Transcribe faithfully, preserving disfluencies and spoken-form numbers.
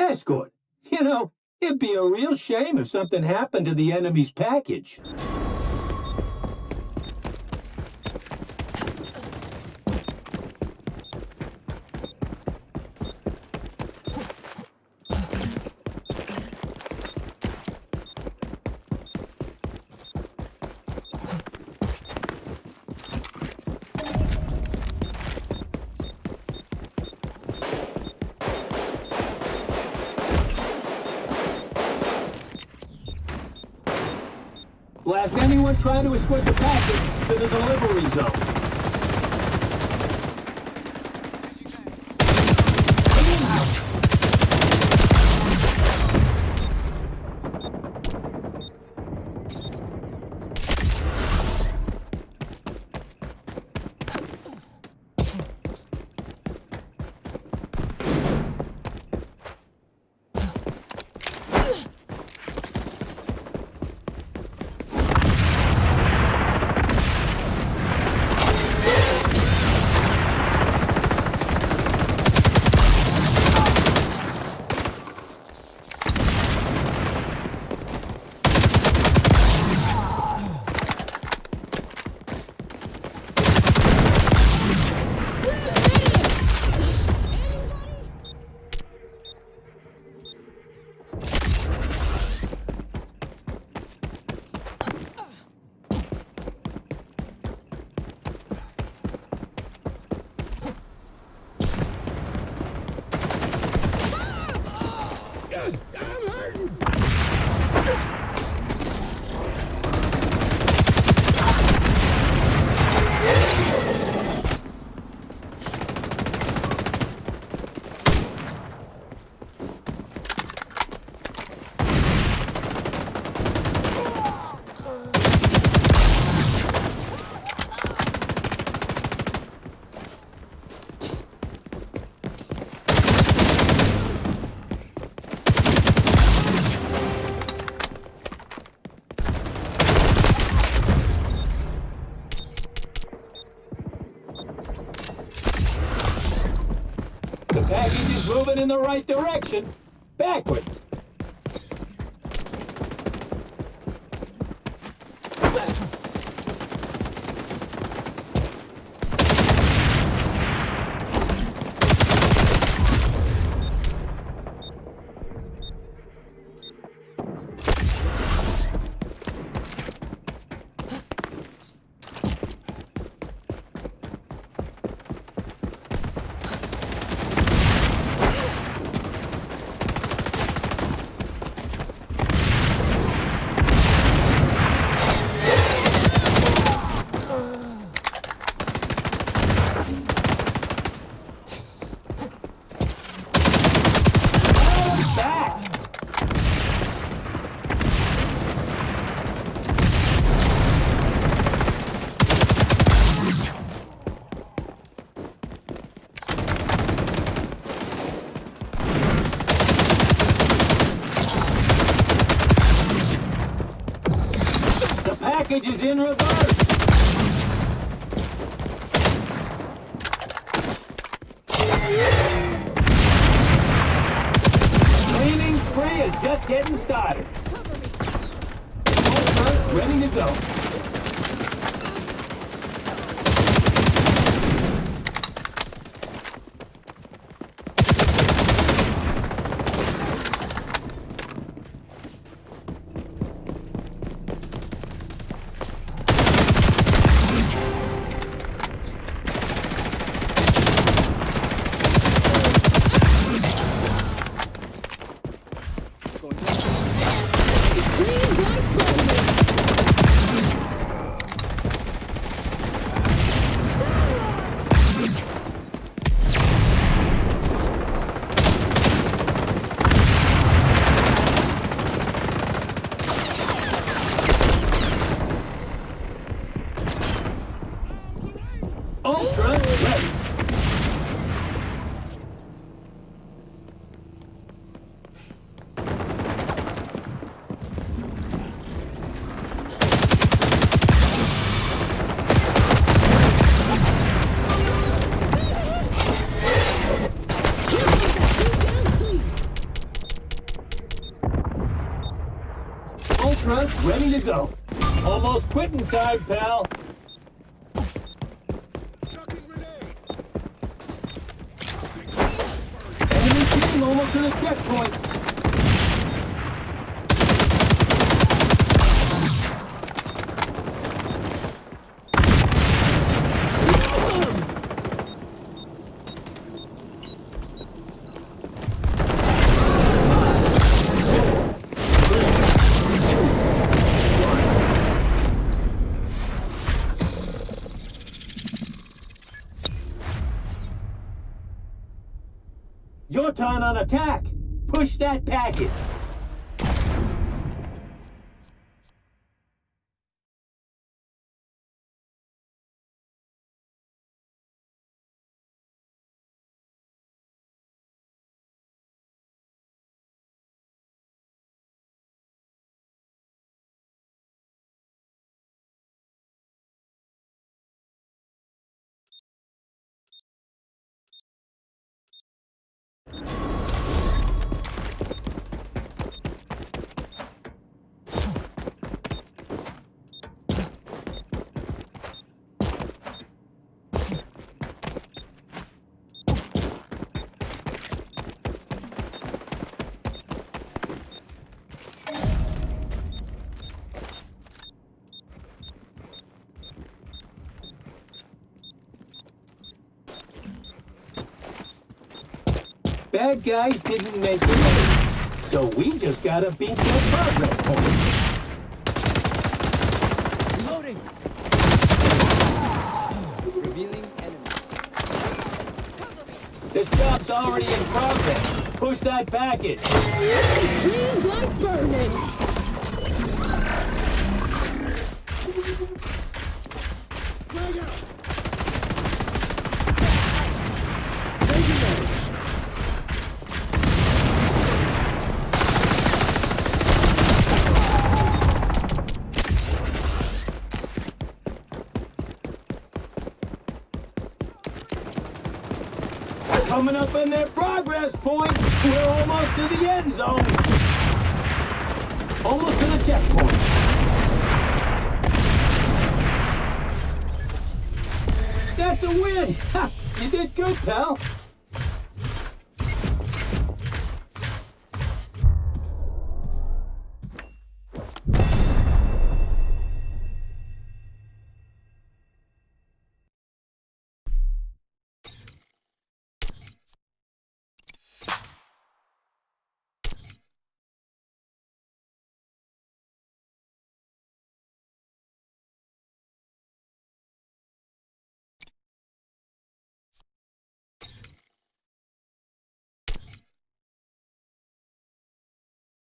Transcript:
Escort, you know, it'd be a real shame if something happened to the enemy's package. Blast anyone trying to escort the package to the delivery zone. The package is moving in the right direction. Backwards. Package is in reverse. Cleaning spree is just getting started. All ready to go. Ultra ready. ready to go. Almost quitting time, pal. Enemy team almost to the checkpoint. Your turn on attack. Push that package. Bad guys didn't make the raid, so we just gotta beat their progress point. Reloading. Revealing enemy. This job's already in progress. Push that package. Trees like burning. Frag out. Taking damage. Coming up in their progress point. We're almost to the end zone. Almost to the checkpoint. That's a win. Ha! You did good, pal.